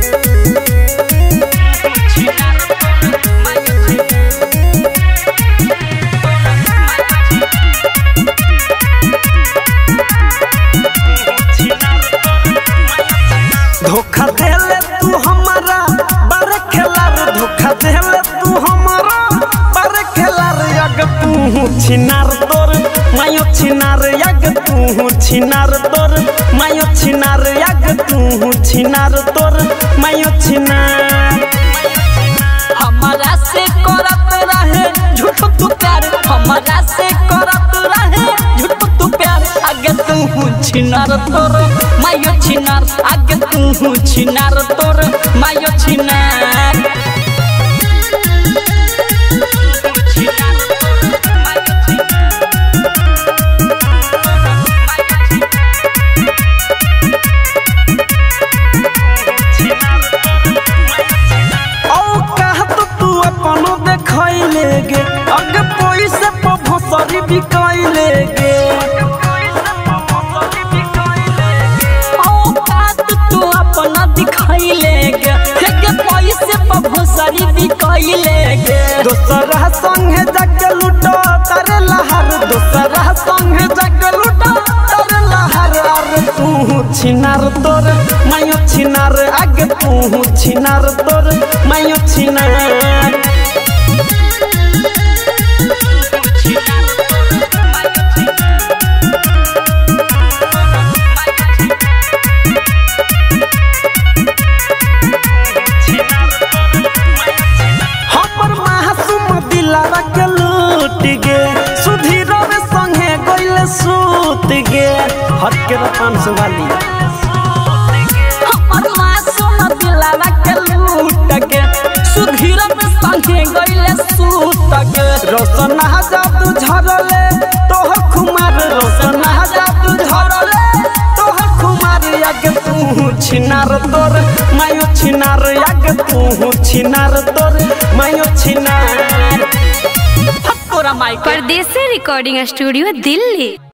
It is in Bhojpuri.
धोखा देले तू हमारा बारे खेलार, धोखा देले तू हमारा बारे खेलार। यग तू छिनार तोर मायो छिनार, यग तू छिनार तोर मायो छिनार, यग तू छिनार तोर मायो छिनार। हमारा से करत रहे झूठ तू प्यार, हमारा से करत रहे झूठ तू प्यार। आगे तू छिनार तोर मायो छिनार, आगे तू छिनार तोर मायो छिनार। गे अगे पैसे भसरी बिकाइले गे, तू अपना दिखाइले गे, पैसे भसरी बिकाइले गे। दोसरा संगे जाके लूटो तारे लहर, दोसरा संगे जाके लूटो तारे लहर। अरे तू छिनार तोर मायो छिनार, आगे तू छिनार तोर मायो छिनार। हट के 500 वाली हमर मासूम दिलवा के लूट के सुधीर में संगे गइले सूत के। रोशन हजाब झरले तोह खुमार, रोशन हजाब झरले तोह खुमार। आगे तू छिनार तोर मायो छिनार, आगे तू छिनार तोर मायो छिनार। परदेसी रिकॉर्डिंग स्टूडियो दिल्ली।